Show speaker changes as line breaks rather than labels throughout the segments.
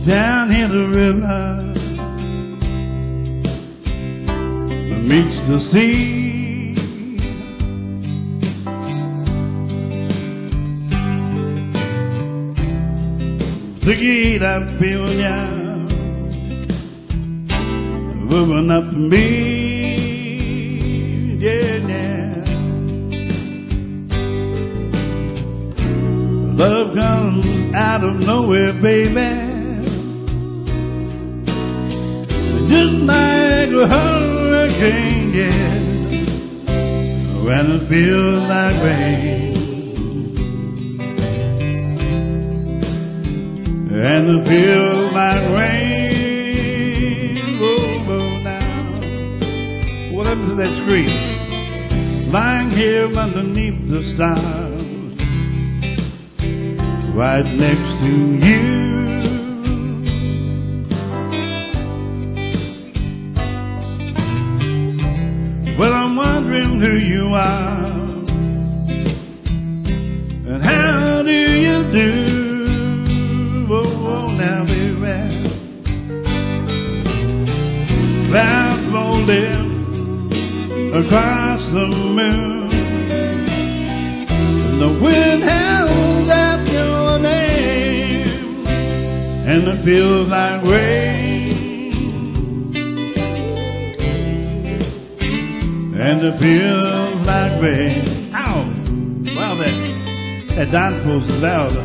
down here the river meets the sea. Tequila feel ya moving up to me, yeah, yeah. Love comes out of nowhere, baby, just like a hurricane, yeah, when it feels like rain. And it feels like rain. Oh, now, what happened to that scream? Lying here underneath the stars, right next to you. Well, I'm wondering who you are, and how do you do? Oh, now, baby, clouds rolling across the moon, and the wind howls at your name, and it feels like rain, and it feels like rain. Ow! Wow, that dance pulse is loud.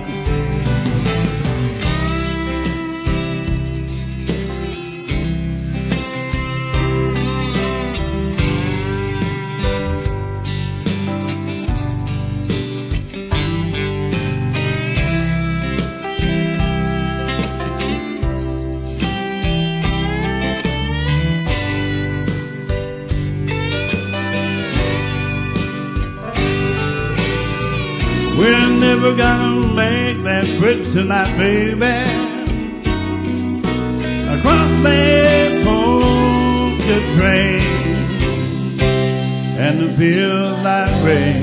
We're never gonna make that trip tonight, baby, across that Polka train, and it feels like rain.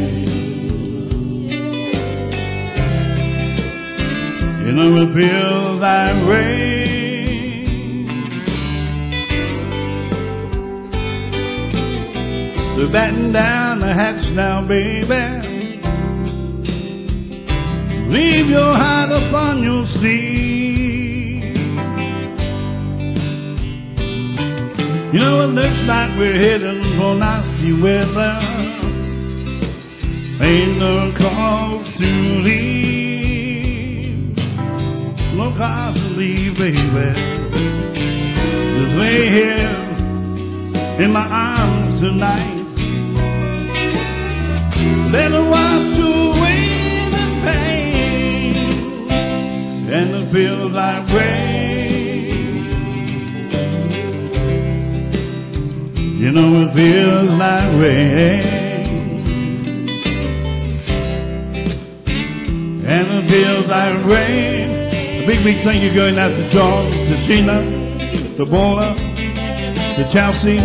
You know it feels like rain. So batten down the hatch now, baby. Leave your heart upon your sleeve. You know it looks like we're heading for nasty weather. Ain't no cause to leave, no cause to leave, baby. Just lay here in my arms tonight. Let it wash away the pain, and it feels like rain. You know it feels like rain, and it feels like rain. A big thank you going out to John, to Sheena, to Bola, to Chelsea,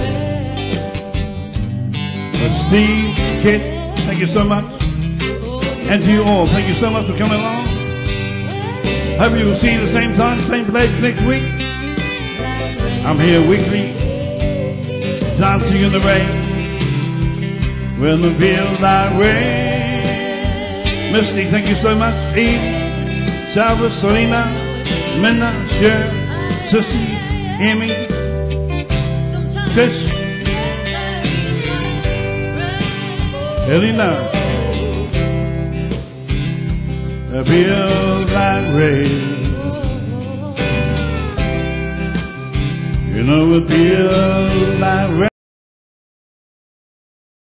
to Steve, Kit. Thank you so much. And to you all, thank you so much for coming along. Hope you will see you the same time, same place next week. I'm here weekly, dancing in the rain, when it feels like rain. Misty, thank you so much. Eve, Salva, Selena, Minna, Cher, Sissy, Amy, Fish, Elena. It feels like rain. You know it feels like rain.